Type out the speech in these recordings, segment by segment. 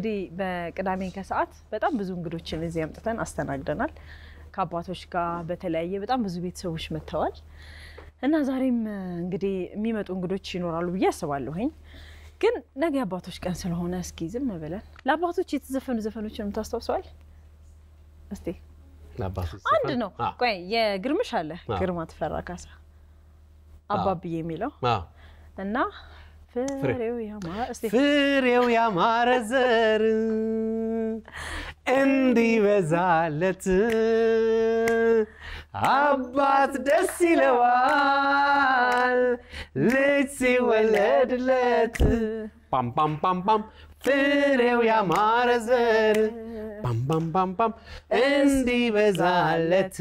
እንግዲህ በቅዳሜ ከሰዓት በጣም ብዙ እንግዶችን እዚህ አምጥተን አስተናግደናል ከአባቶች ጋር በተለያየ በጣም ብዙ ቤተሰቦች መተዋል እና ዛሬም እንግዲህ የሚመጡ እንግዶች ይኖራሉ ብዬ አስባለሁኝ ግን ነገ አባቶች ቀን ስለሆነ እስኪ ዝም ብለን ለአባቶች የተዘፈኑ ዘፈኖችን ታስተዋውሳል እስቲ ለአባቶች አንድ ነው ቆይ የግርምሽ አለ ግርማ ተፈራ ካሳ አባብዬ የሚለው እና ፍሬው ያማረ ዘር እንዲበዛለት አባት ደስ ይለዋል ልጅ ሲወለድለት ፓም ፓም ፓም ፓም ፍሬው ያማረ ዘር ፓም ፓም ፓም ፓም እንዲበዛለት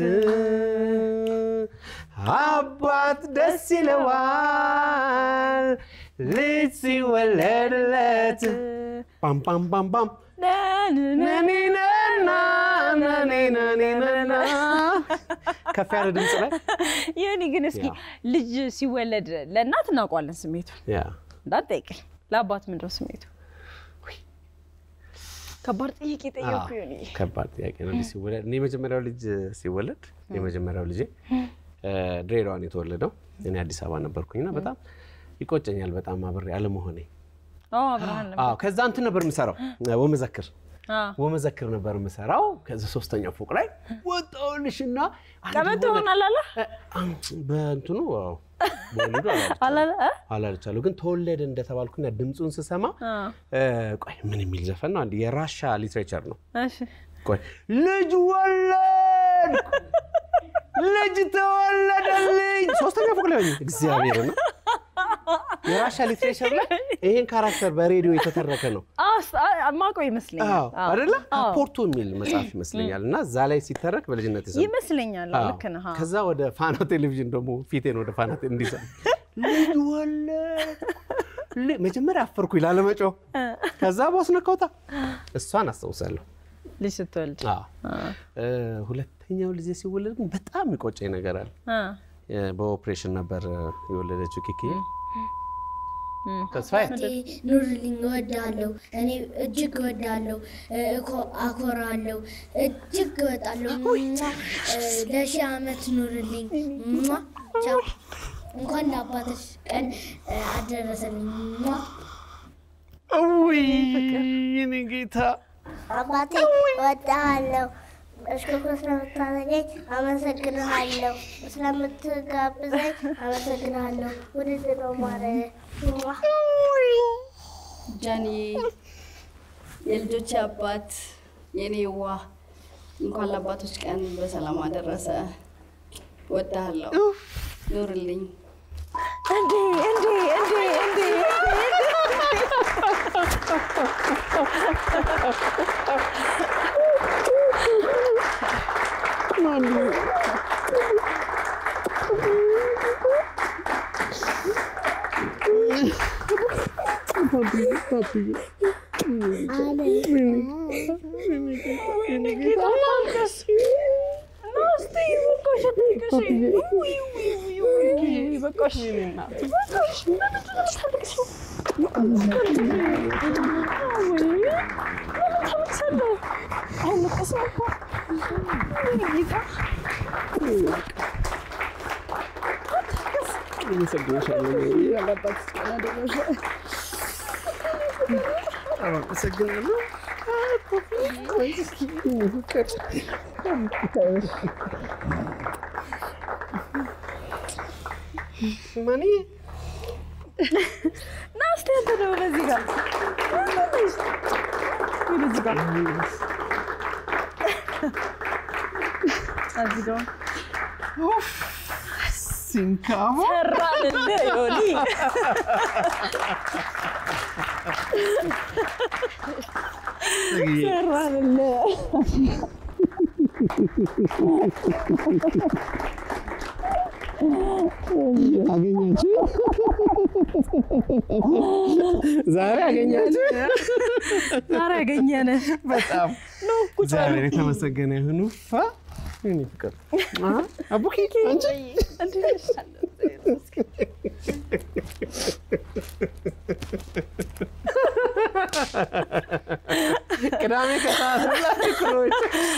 አባት ደስ ይለዋል ልጅ ሲወለድለት ፓም ፓም ፓም ፓም ናናናናናናናናና ከፍ ያለ ድምጽ ላይ የኔ ግን እስኪ ልጅ ሲወለድ ለእናት እናውቀዋለን ስሜቱን እንዳትጠይቅ ለአባት ምንድነው ስሜቱ ከባድ ጥያቄ ጠየቅኩ የኔ ከባድ ጥያቄ ነው ሲወለድ እኔ መጀመሪያው ልጅ ሲወለድ የመጀመሪያው ልጅ ድሬዳዋ ነው የተወለደው እኔ አዲስ አበባ ነበርኩኝና በጣም ይቆጨኛል በጣም አብሬ አለመሆኔ አብራን ነበር ከዛ እንትን ነበር የምሰራው ወመዘክር ነበር የምሰራው ከዛ ሶስተኛው ፎቅ ላይ ወጣውልሽና ቀበቶ ሆናል አለ በእንትኑ ወልዱ አላልቻለሁ ግን ተወለደ እንደተባልኩና ድምጹን ስሰማ ቆይ ምን የሚል ዘፈን ነው አንድ የራሻ ሊትሬቸር ነው እሺ ቆይ ልጅ ወለድ ልጅ ተወለደልኝ ሶስተኛው ፎቅ ላይ እግዚአብሔር ነው የራሻ ሊትሬቸር ላይ ይሄን ካራክተር በሬዲዮ የተተረከ ነው ማቆይ ይመስለኛል አይደለ አፖርቱ የሚል መጽሐፍ ይመስለኛልና እዛ ላይ ሲተረክ በልጅነት ይመስለኛል ልክ ነህ ከዛ ወደ ፋና ቴሌቪዥን ደግሞ ፊቴን ወደ ፋና እንዲሰማ ልጅ ወለድ መጀመሪያ አፈርኩ ይላለመጮ ከዛ ቦስነካውታ እሷን አስተውሳለሁ ልጅ ስትወልድ ሁለተኛው ልጅ ሲወለድ ግን በጣም ይቆጨኝ ነገር አለ በኦፕሬሽን ነበር የወለደችው ኪኪ ተስፋዬ ኑርልኝ ወዳለው እኔ እጅግ ወዳለው አኮራለው እጅግ ወዳለው ለሺህ አመት ኑርልኝ ቻው እንኳን ለአባትሽ ቀን አደረሰልኝ አውይ የኔ ጌታ አባቴ ወዳለው እሽኮኮስ ለምታዘገኝ አመሰግናለሁ ስለምትጋብዘኝ አመሰግናለሁ ውድድ ነው ማለት ጃኒ የልጆች አባት የኔዋ እንኳን ለአባቶች ቀን በሰላም አደረሰ ወዳለሁ ኑርልኝ እንዴ ማኒ ናስተ ተደው በዚህ ጋር ወደዚህ ጋር አዚዶ ሲንካሞ ሰራንልህ ዮኒ ሰራንልህ አገኛችሁ ዛሬ አገኘን በጣም ነው ዛሬ የተመሰገነ ይሁን ፋ እኔ ፍቅር አቡኪ አንቺ ቅዳሜ ከሰዓት ላይክሮች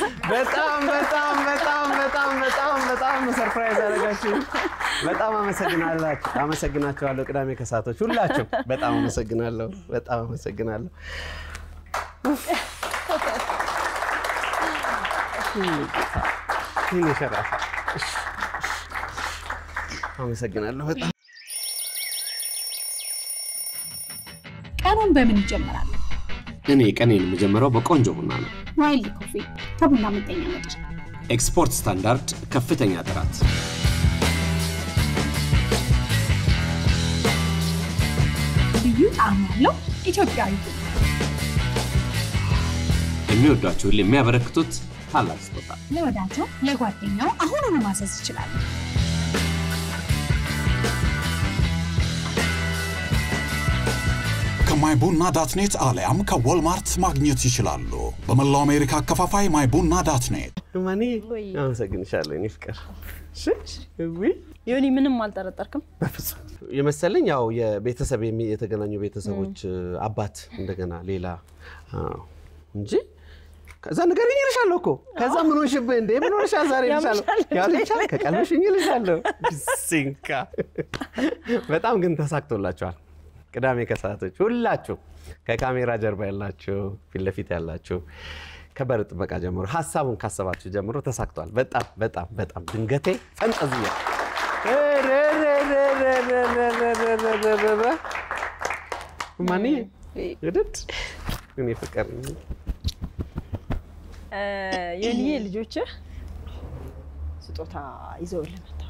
በጣም ሰርፕራይዝ አደረጋችሁ በጣም አመሰግናችኋለሁ ቅዳሜ ከሰዓቶች ሁላችሁ በጣም አመሰግናለሁ ይነሽራፍ አመሰግናለሁ በጣም ቀኑን በምን ይጀምራል? እኔ ቀኔን የምጀምረው በቆንጆ ቡና ነው። ዋይልድ ኮፊ ከቡና መጠኛ ምርጫ ኤክስፖርት ስታንዳርድ ከፍተኛ ጥራት ልዩ ጣዕም ያለው ኢትዮጵያዊ የሚወዷቸው የሚያበረክቱት ታላቅ ስጦታ ለወዳጆ ለጓደኛው አሁኑኑ ማዘዝ ይችላል። myBunna.net አሊያም ከወልማርት ማግኘት ይችላሉ። በመላው አሜሪካ አከፋፋይ myBunna.net ማኒ አመሰግንሻለሁ እኔ ፍቅር ዮኒ ምንም አልጠረጠርክም በፍጹም የመሰለኝ ያው የቤተሰብ የተገናኙ ቤተሰቦች አባት እንደገና ሌላ እንጂ ከዛ ነገር ይልሻለሁ እኮ ከዛ ምን ሆንሽብህ እንዴ ምን ሆንሻል ዛሬ ይልሻለሁ ያልቻለ ከቀልብሽ ይልሻለሁ ሲንካ በጣም ግን ተሳክቶላችኋል ቅዳሜ ከሰዓቶች ሁላችሁ ከካሜራ ጀርባ ያላችሁ ፊት ለፊት ያላችሁ ከበር ጥበቃ ጀምሮ ሐሳቡን ካሰባችሁ ጀምሮ ተሳክቷል በጣም ድንገቴ ፈንጠዝያ ማኒ እድት እኔ ፍቅር የኔ ልጆች ስጦታ ይዘውልኝ መጣው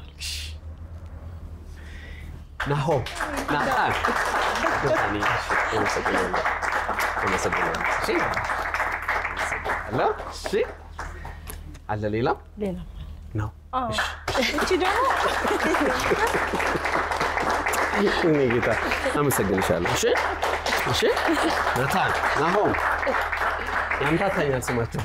ናሆ ናታኒ እሺ አለ ሌላ ነው እቺ ደግሞ እኔ ጌታ አመሰግንሻለሁ እሺ ናታን ናሆ ያንተ ታኛል ስማቸው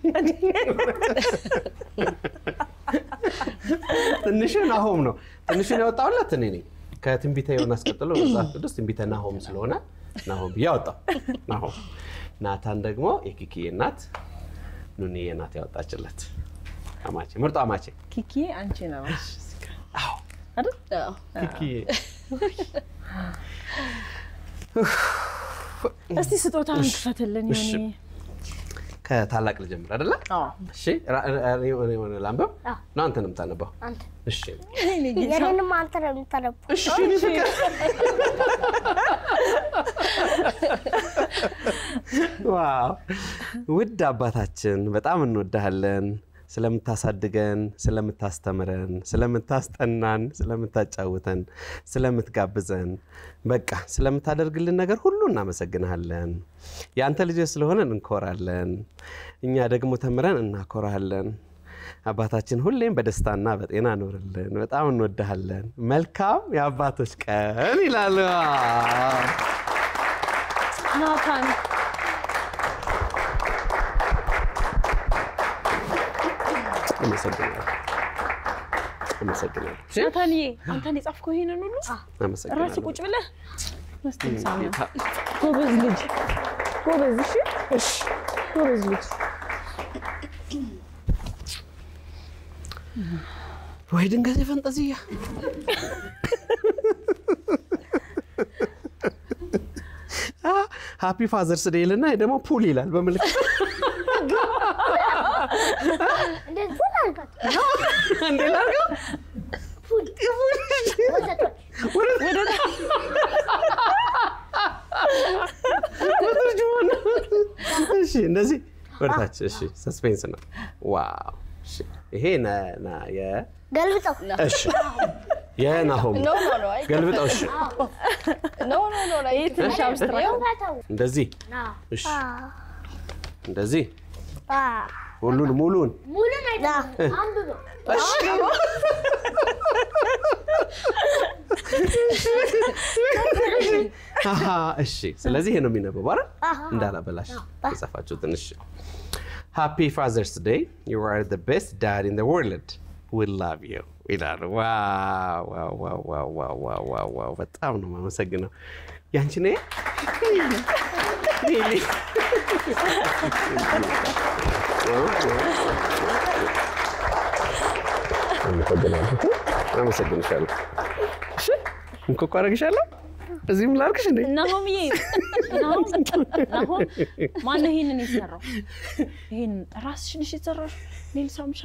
ትንሽ ናሆም ነው ትንሽ ነው ያወጣውለት እኔ ነኝ ከትንቢተ ዮናስ ቀጥሎ መጽሐፍ ቅዱስ ትንቢተ ናሆም ስለሆነ ናሆም ያወጣው ናሆም ናታን ደግሞ የኪኪዬ እናት ኑኒዬ እናት ያወጣችለት አማቼ ምርጧ አማቼ ኪኪዬ አንቺ ነሽ አዎ አይደል ኪኪዬ እስቲ ስጦታን ክፈትልን ዮኒ ከታላቅ ልጀምር አይደለ እሺ እኔ ሆነ ላምበው ነው አንተ ነው የምታነበው አንተ እሺ የኔንም አንተ ነው የምታነበው እሺ እኔ ፍቅር ዋው ውድ አባታችን በጣም እንወድሃለን ስለምታሳድገን ስለምታስተምረን ስለምታስጠናን ስለምታጫውተን ስለምትጋብዘን በቃ ስለምታደርግልን ነገር ሁሉ እናመሰግንሃለን ያንተ ልጅ ስለሆነን እንኮራለን እኛ ደግሞ ተምረን እናኮራለን አባታችን ሁሌም በደስታና በጤና ኖርልን በጣም እንወድሃለን መልካም የአባቶች ቀን ይላል ናታን አመሰግናለሁ ናታንዬ አንተን የጻፍከው ይሄንን ሁሉ አመሰግናለሁ ራስ ቁጭ ብለህ መስተንሳም ጎበዝ ልጅ ጎበዝ እሺ ጎበዝ ልጅ ወይ ድንገት ፈንጠዝያ ሃፒ ፋዘርስ ዴይ ልና ደግሞ ፑል ይላል በመልክ እንዴ ፑል አልባት እንዴ ላርጋ ፑል ወደ እሺ እንደዚህ ወርታች እሺ ሰስፔንስ ነው ዋው እሺ ይሄ ና ገልብጠው እሺ የናሆም ኖ ገልብጠው እሺ ኖ ትንሽ አብስትራክት እንደዚህ እሺ እንደዚህ ሙሉን ሙሉን አይደለም አንብበው እሺ ስለዚህ ይሄ ነው የሚነበበው አይደል እንዳላበላሽ ተጻፋችሁ ትንሽ Happy Father's Day. You are the best dad in the world. We love you. Wow. በጣም ነው የማመሰግነው ያንቺ ነኝ አመሰግንሻለሁ። እሺ እንኳን አደረግሻለሁ። እዚህም ላርክሽ እንዴ? ናሆምዬ ናሆም ማነው ይሄንን የሰራው? ይሄን ራስሽን እሺ ሰራሽ? ኔል ሳምሻ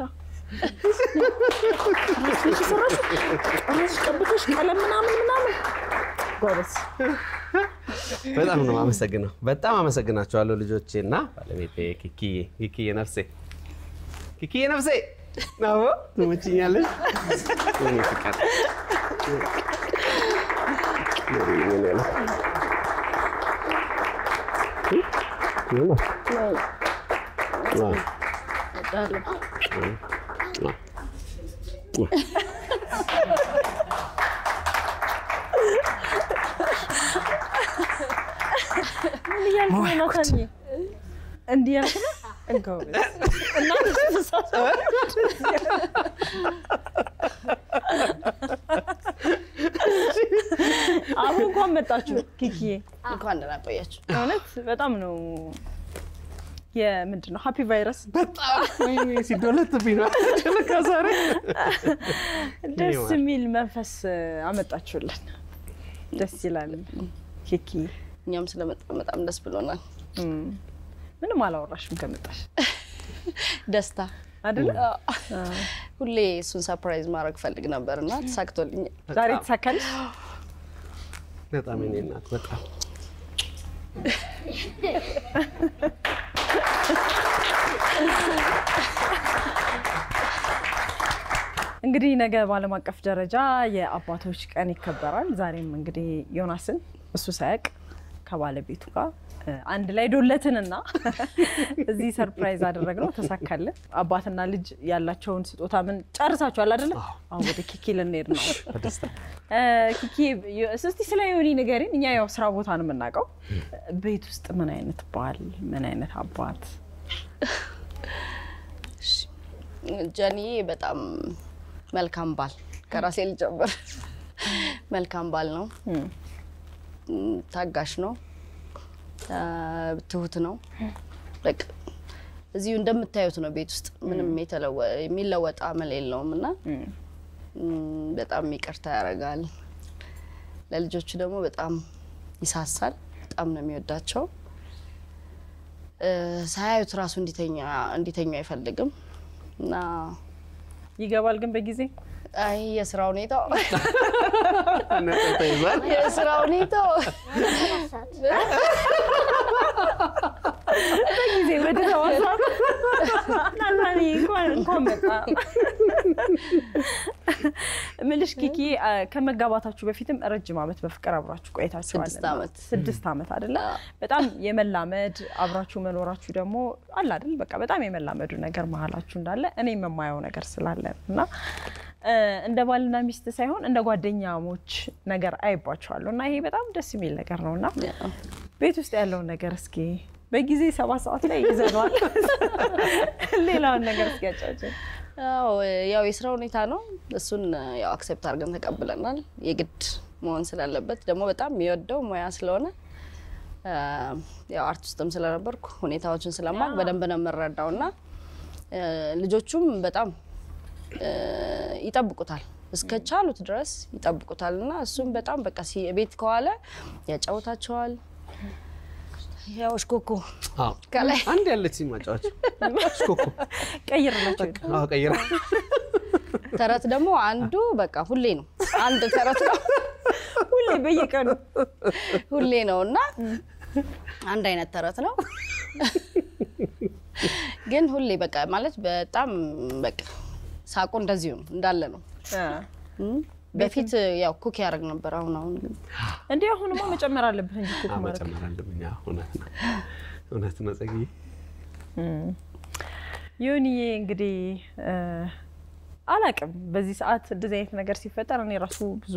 ራስሽን ሰራሽ? ራስሽ ቀብተሽ ቀለም ምናምን ጎበስ። በጣም ነው አመሰግናለሁ። በጣም አመሰግናችኋለሁ ልጆቼና ባለቤቴ ኪኪዬ ነፍሴ ነው ትመጪኛለሽ። እኔ ፍቅር እንዲህ ያልኩ እንኳን እናንተ ተሳሳተ አሁን እንኳን መጣችሁ ኪኪዬ እንኳን ደህና ቆያችሁ። እውነት በጣም ነው የምንድነው ሃፒ ቫይረስ በጣም ወይኔ ሲዶለትብኝ ነው ዛሬ ደስ የሚል መንፈስ አመጣችሁልን። ደስ ይላል ኪኪ። እኛም ስለመጣን በጣም ደስ ብሎናል። ምንም አላወራሽም ከመጣሽ ደስታ አይደል? ሁሌ እሱን ሰርፕራይዝ ማድረግ ፈልግ ነበርና ተሳክቶልኝ ዛሬ ተሳካልሽ። በጣም እኔ እናት በጣም እንግዲህ ነገ በዓለም አቀፍ ደረጃ የአባቶች ቀን ይከበራል። ዛሬም እንግዲህ ዮናስን እሱ ሳያቅ ከባለቤቱ ጋር አንድ ላይ ዶለትንና እዚህ ሰርፕራይዝ አደረግነው። ተሳካልን። አባትና ልጅ ያላቸውን ስጦታ ምን ጨርሳችኋል አይደል? አሁን ወደ ኪኪ ልንሄድ ነው። ኪኪ እስቲ ስለ ዮኒ ንገሪን። እኛ ያው ስራ ቦታ ነው የምናውቀው። ቤት ውስጥ ምን አይነት ባል፣ ምን አይነት አባት? ጀኒ በጣም መልካም ባል፣ ከራሴ ልጀምር። መልካም ባል ነው። ታጋሽ ነው። ትሁት ነው። በቃ እዚሁ እንደምታዩት ነው። ቤት ውስጥ ምንም የሚለወጥ አመል የለውምና በጣም ይቅርታ ያደርጋል። ለልጆቹ ደግሞ በጣም ይሳሳል። በጣም ነው የሚወዳቸው። ሳያዩት ራሱ እንዲተኛ አይፈልግም እና ይገባል ግን በጊዜ አይ የስራ ሁኔታው የስራ ሁኔታው በጊዜ ወደ ተዋሳት ናናኒ እንኳን መጣ። ምልሽ ኪኪ ከመጋባታችሁ በፊትም ረጅም ዓመት በፍቅር አብራችሁ ቆይታችኋል። 6 ዓመት አይደለ? በጣም የመላመድ አብራችሁ መኖራችሁ ደግሞ አለ አይደል? በቃ በጣም የመላመዱ ነገር መሀላችሁ እንዳለ እኔ የማየው ነገር ስላለ እና እንደ ባልና ሚስት ሳይሆን እንደ ጓደኛሞች ነገር አይባችኋለሁ እና ይሄ በጣም ደስ የሚል ነገር ነውና ቤት ውስጥ ያለው ነገር እስኪ በጊዜ 7 ሰዓት ላይ ይዘናል። ሌላውን ነገር እስኪ ያጫውተን። ያው የስራ ሁኔታ ነው። እሱን ያው አክሰፕት አድርገን ተቀብለናል። የግድ መሆን ስላለበት ደግሞ በጣም የሚወደው ሙያ ስለሆነ ያው አርት ውስጥም ስለነበርኩ ሁኔታዎችን ስለማቅ በደንብ ነው የምረዳውና ልጆቹም በጣም ይጠብቁታል። እስከቻሉት ድረስ ይጠብቁታልና እሱም በጣም በቃ ቤት ከዋለ ያጫውታቸዋል። ያው ሽኮኮ ከላይ አንድ ያለች ሲማጫዎች ሽኮኮ ቀይርላችሁ። ቀይራ ተረት ደግሞ አንዱ በቃ ሁሌ ነው። አንድ ተረት ነው ሁሌ በየቀኑ ሁሌ ነውና አንድ አይነት ተረት ነው። ግን ሁሌ በቃ ማለት በጣም በቃ ሳቁ እንደዚሁ እንዳለ ነው። በፊት ያው ኩክ ያደርግ ነበር። አሁን ግን እንዴ አሁንማ መጨመር አለብህ እንጂ ኩክ ማለት መጨመር አለብኝ። እውነት ነው ጸግዬ። ዮኒዬ እንግዲህ አላቅም በዚህ ሰዓት እንደዚህ አይነት ነገር ሲፈጠር እኔ ራሱ ብዙ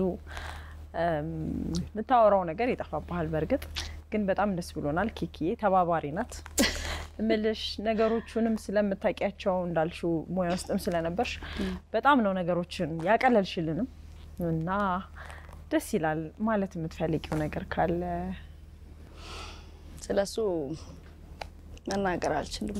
ልታወራው ነገር ይጠፋብሃል። በርግጥ ግን በጣም ደስ ብሎናል። ኪኪዬ ተባባሪ ናት ምልሽ ነገሮቹንም ስለምታቂያቸው እንዳልሽው ሙያ ውስጥም ስለነበርሽ በጣም ነው ነገሮችን ያቀለልሽልንም እና ደስ ይላል። ማለት የምትፈልጊው ነገር ካለ ስለሱ መናገር አልችልም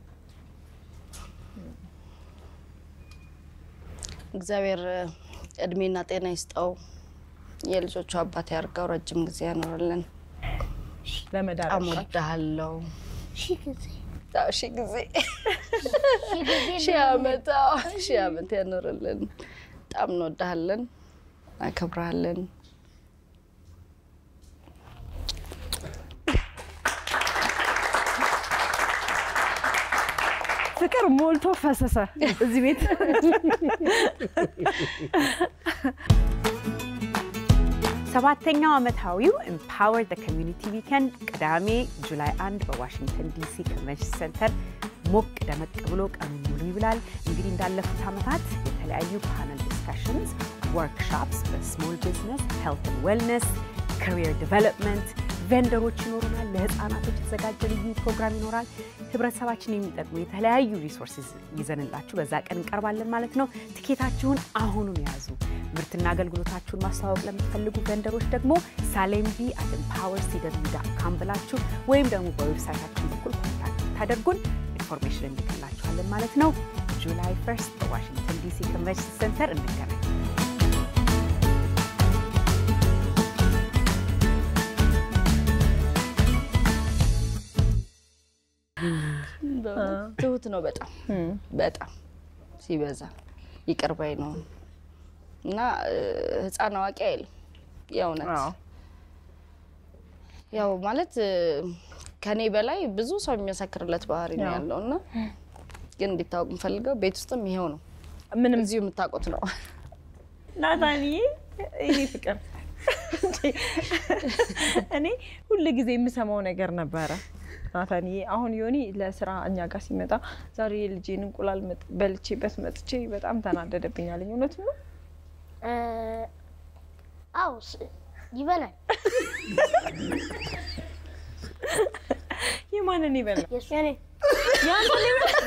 እግዚአብሔር እድሜና ጤና ይስጠው የልጆቹ አባት ያርጋው ረጅም ጊዜ ያኖርልን ለመዳር አሞዳለው ሺ ጊዜ ሺ ዓመት ያኖርልን በጣም እንወዳለን አከብራለን ፍቅር ሞልቶ ፈሰሰ እዚህ ቤት ሰባተኛው ዓመታዊው Empower the Community Weekend ቅዳሜ ጁላይ 1 በዋሽንግተን ዲሲ ኮንቬንሽን ሴንተር ሞቅ ደመቅ ብሎ ቀኑን ሙሉ ይብላል እንግዲህ እንዳለፉት ዓመታት የተለያዩ ፓነል ዲስካሽንስ workshops በስሞል ቢዝነስ health and wellness career development ቬንደሮች ይኖሩናል ለህፃናቶች የተዘጋጀ ልዩ ፕሮግራም ይኖራል ህብረተሰባችን የሚጠቅሙ የተለያዩ ሪሶርስስ ይዘንላችሁ በዛ ቀን እንቀርባለን ማለት ነው ቲኬታችሁን አሁኑን ያዙ ምርትና አገልግሎታችሁን ማስተዋወቅ ለምትፈልጉ ቬንደሮች ደግሞ salemb@empowercw.com ብላችሁ ወይም ደግሞ በዌብሳይታችን በኩል ኮንታክት ታደርጉን ኢንፎርሜሽን እንልክላችኋለን ማለት ነው ጁላይ 1 በዋሽንግተን ዲሲ ኮንቬንሽን ሴንተር እንገናኝ ትሁት ነው በጣም ሲበዛ ይቀርባይ ነው እና ህፃን አዋቂ አይደል ያውነት ያው ማለት ከኔ በላይ ብዙ ሰው የሚያሰክርለት ባህሪ ነው ያለውና ግን እንድታውቁ ፈልገው ቤት ውስጥም ይሄው ነው ምንም እዚሁ የምታቆት ነው ናታኒ ይሄ ፍቅር እኔ ሁሉ ጊዜ የምሰማው ነገር ነበር ናታኒ አሁን ዮኒ ለስራ እኛ ጋር ሲመጣ ዛሬ ልጄን እንቁላል በልቼበት መጥቼ በጣም ተናደደብኛለኝ እውነት ነው አው ይበላል የማንን ይበላል የኔ ያንተ ይበላል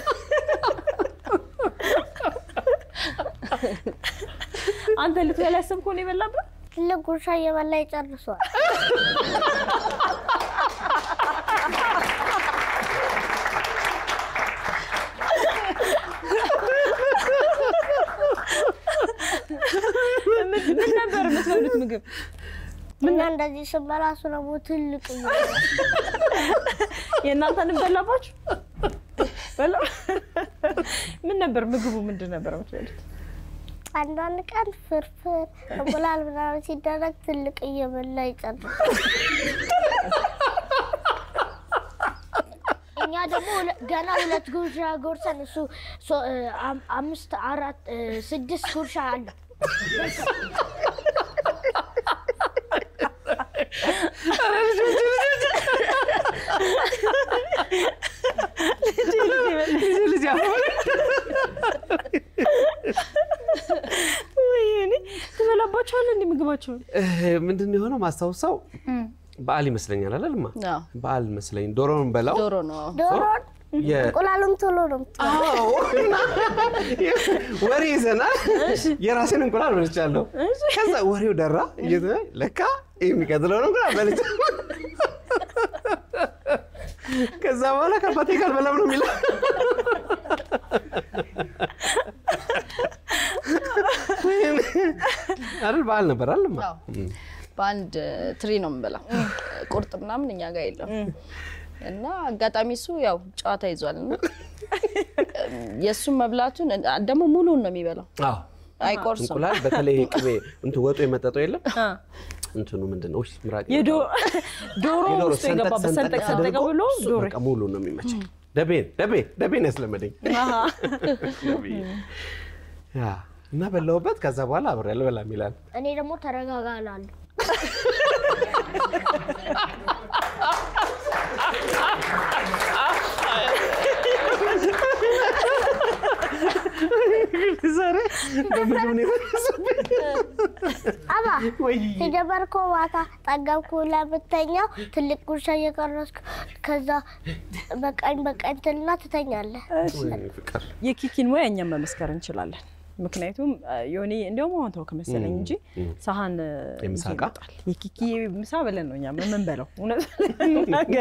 አንተ ልትበላ ያሰብከው ነው ይበላብህ ለጉርሻ የበላ ይጨርሷል ምን ነበር የምትበሉት ምግብ ምን እንደዚህ ስበላሱ ነው ትልቅ ነው የእናንተን በላባችሁ በላ ምን ነበር ምግቡ ምንድን ነበር የምትበሉት አንዳንድ ቀን ፍርፍር እንቁላል ምናምን ሲደረግ ትልቅ እየበላ ይጨርሳል እኛ ደግሞ ገና ሁለት ጉርሻ ጎርሰን እሱ 5 4 6 ጉርሻ አለ ወይኔ ተበላባችኋል እንዴ ምግባችሁ ምንድን ነው የሆነው ማስተዋወሳው በዓል ይመስለኛል አይደልማ በዓል መስለኝ ዶሮን በላው ዶሮ ነው ዶሮን እንቁላሉን ቶሎ ነው አዎ ወሬ ይዘናል የራሴን እንቁላል በልቻለሁ ከዛ ወሬው ደራ ለካ የሚቀጥለው ነው እንቁላል በልቻ ከዛ በኋላ ከአባቴ ጋር በላው ነው የሚለው አይደል በዓል ነበር አይደልማ በአንድ ትሪ ነው የምበላው ቁርጥ ምናምን እኛ ጋር የለም እና አጋጣሚ እሱ ያው ጨዋታ ይዟልና የሱ መብላቱን ደሞ ሙሉን ነው የሚበላው አዎ አይቆርስም እንቁላል በተለይ ቅቤ ወጡ የመጠጠው የለም እንትኑ ምንድነው ምራቅ ዶሮ ውስጥ የገባበት ሰንጠቅ ብሎ ዶሮ በቃ ሙሉ ነው የሚመቸኝ ደቤን ያስለመደኝ ያ እና በላውበት ከዛ በኋላ አብሬ አልበላም ይላል እኔ ደግሞ ተረጋጋላለሁ ዛሬ በምግብ ነው አባ ሲጀመርኮ ማታ ጠገብኩ ለምተኛው ትልቅ ጉርሻ እየቀረስኩ ከዛ በቃኝ ትልና ትተኛለህ ፍቅር የኪኪን ወይ እኛም መመስከር እንችላለን ምክንያቱም ዮኒ እንደውም አሁን ተው ከመሰለኝ እንጂ ሳህን የምሳቃ የኪኪ ምሳ በለን ነው እኛ ምን በለው እውነት ነገር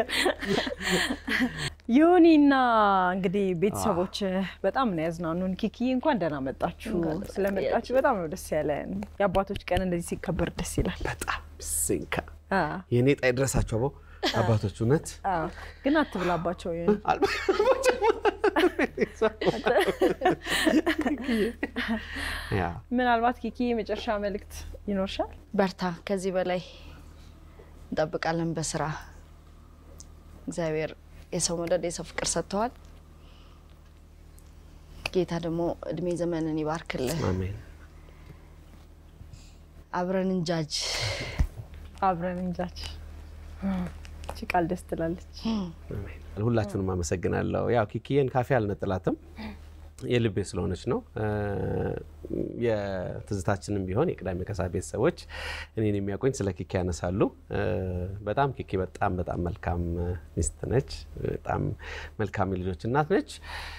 ዮኒና እንግዲህ ቤተሰቦች በጣም ነው ያዝናኑን ኪኪ እንኳን ደህና መጣችሁ ስለመጣችሁ በጣም ነው ደስ ያለን የአባቶች ቀን እንደዚህ ሲከበር ደስ ይላል በጣም ሲንካ የኔ ጣይ ድረሳቸው አባቶች እውነት ግን አትብላባቸው ዮኒ ምናልባት ኪኪ መጨረሻ መልእክት ይኖርሻል በርታ ከዚህ በላይ እንጠብቃለን በስራ እግዚአብሔር የሰው መደድ የሰው ፍቅር ሰጥቷል ጌታ ደግሞ እድሜ ዘመንን ይባርክልህ አሜን አብረን እንጃጅ ቃል ደስ ትላለች አሜን ሁላችሁንም አመሰግናለሁ ያው ኪኪዬን ካፌ አልነጥላትም የልቤ ስለሆነች ነው የትዝታችንም ቢሆን የቅዳሜ ከሰዓት ቤተሰቦች እኔን የሚያቆኝ ስለ ኪኪ ያነሳሉ በጣም ኪኪ በጣም መልካም ሚስት ነች በጣም መልካም ልጆች እናት ነች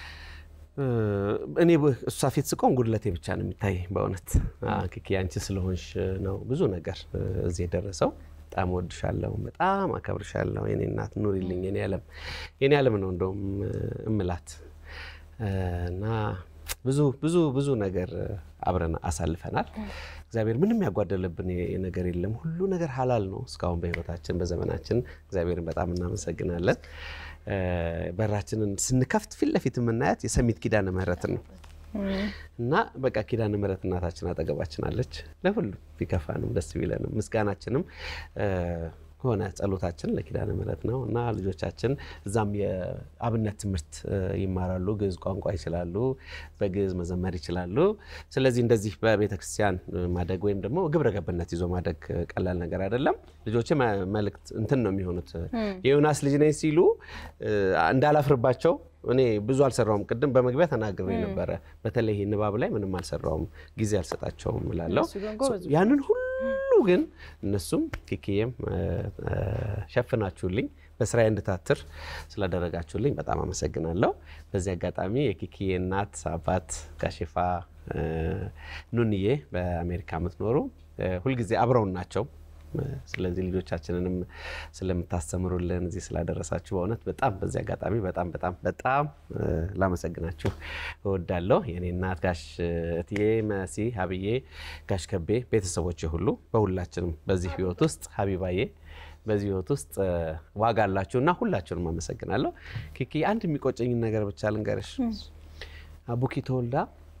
እኔ እሷ ፊት ስቆም ጉድለቴ ብቻ ነው የሚታይ በእውነት ኪኪ አንቺ ስለሆንሽ ነው ብዙ ነገር እዚህ ደረሰው በጣም ወድሻለሁ በጣም አከብርሻለሁ የኔ እናት ኑሪልኝ የኔ ዓለም ነው እንደውም እምላት እና ብዙ ነገር አብረን አሳልፈናል እግዚአብሔር ምንም ያጓደለብን ነገር የለም ሁሉ ነገር ሐላል ነው እስካሁን በህይወታችን በዘመናችን እግዚአብሔርን በጣም እናመሰግናለን በራችንን ስንከፍት ፊት ለፊት የምናያት የሰሚት ኪዳነ ምህረት ነው እና በቃ ኪዳነ ምህረት እናታችን አጠገባችን አለች ለሁሉ ቢከፋንም ደስ ቢለንም ምስጋናችንም ሆነ ጸሎታችን ለኪዳነ ምህረት ነው እና ልጆቻችን እዛም የአብነት ትምህርት ይማራሉ ግዕዝ ቋንቋ ይችላሉ በግዕዝ መዘመር ይችላሉ ስለዚህ እንደዚህ በቤተክርስቲያን ማደግ ወይም ደግሞ ግብረ ገብነት ይዞ ማደግ ቀላል ነገር አይደለም ልጆቼ መልእክት እንትን ነው የሚሆኑት የዮናስ ልጅ ነኝ ሲሉ እንዳላፍርባቸው እኔ ብዙ አልሰራውም ቅድም በመግቢያ ተናግሬ ነበር በተለይ ንባብ ላይ ምንም አልሰራውም ጊዜ አልሰጣቸውም እላለሁ ያንን ሁሉ ግን እነሱም ኪኪዬም ሸፍናችሁልኝ በስራዬ እንድታትር ስላደረጋችሁልኝ በጣም አመሰግናለሁ በዚህ አጋጣሚ የኪኪዬ እናት አባት ጋሼፋ ኑንዬ በአሜሪካ የምትኖሩ ሁሉ ጊዜ አብረውን ናቸው ስለዚህ ልጆቻችንንም ስለምታስተምሩልን እዚህ ስላደረሳችሁ በእውነት በጣም በዚህ አጋጣሚ በጣም ላመሰግናችሁ እወዳለሁ የኔ እናት ጋሽ እትዬ መሲ ሀብዬ ጋሽ ከቤ ቤተሰቦቼ ሁሉ በሁላችንም በዚህ ህይወት ውስጥ ሀቢባዬ በዚህ ህይወት ውስጥ ዋጋ አላችሁና ሁላችሁንም አመሰግናለሁ ኪኪ አንድ የሚቆጨኝ ነገር ብቻ ልንገርሽ አቡኪ ተወልዳ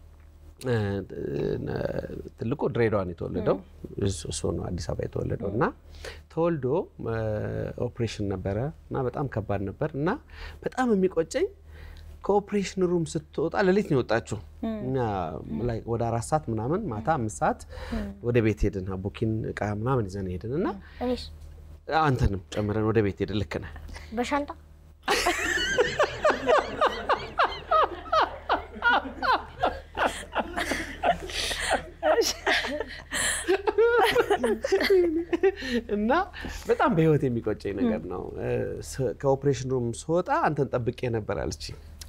ትልቁ ድሬዳዋ ነው የተወለደው እሱ ነው አዲስ አበባ የተወለደውና ተወልዶ ኦፕሬሽን ነበረና በጣም ከባድ ነበርና በጣም የሚቆጨኝ ከኦፕሬሽን ሩም ስትወጣ ለሊት ነው የወጣችው እና ላይ ወደ 4 ሰዓት ምናምን ማታ 5 ሰዓት ወደ ቤት ሄድን አቡኪን ዕቃ ምናምን ይዘን ሄድንና እኔስ አንተንም ጨምረን ወደ ቤት ሄድን ልክ ነህ በሻንጣ እና በጣም በህይወት የሚቆጨኝ ነገር ነው ከኦፕሬሽን ሩም ስወጣ አንተን ጠብቄ ነበር አለች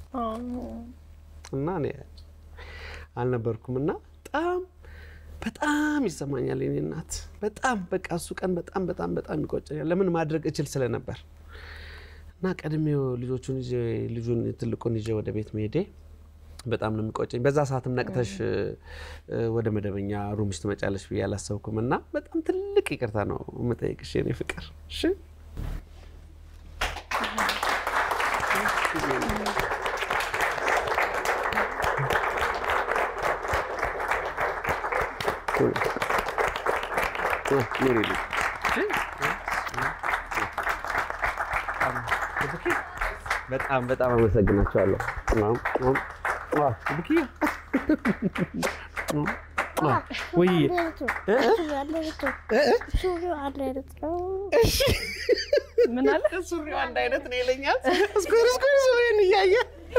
እና እኔ አልነበርኩምና በጣም ይሰማኛል የኔ እናት በጣም በቃ እሱ ቀን በጣም ይቆጨኛል ለምን ማድረግ እችል ስለነበር እና ቀድሜው ልጁን ትልቁን ይዤ ወደ ቤት መሄዴ በጣም ነው የሚቆጨኝ በዛ ሰዓትም ነቅተሽ ወደ መደበኛ ሩምሽ ትመጫለሽ ብዬ አላሰብኩምና በጣም ትልቅ ይቅርታ ነው መጠየቅሽ የኔ ፍቅር እሺ ኑሪልኝ በጣም አመሰግናችኋለሁ ቡኪ ወይ ምን አለ ሱሪው አንድ አይነት ነው ይለኛል ስኩር ሱሪውን ይያየ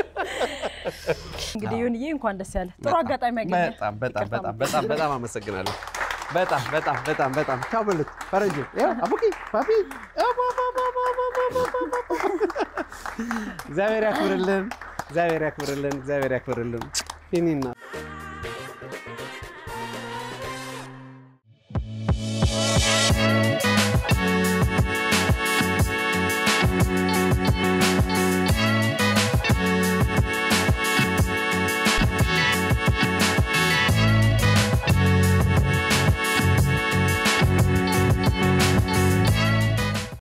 እንግዲህ ዮኒዬ እንኳን ደስ ያለ ጥሩ አጋጣሚ ያገኘ በጣም አመሰግናለሁ በጣም ቻው በሉት ፈረንጆ ያው አቡኪ ፓፒ እግዚአብሔር ያክብርልን የኔ እናት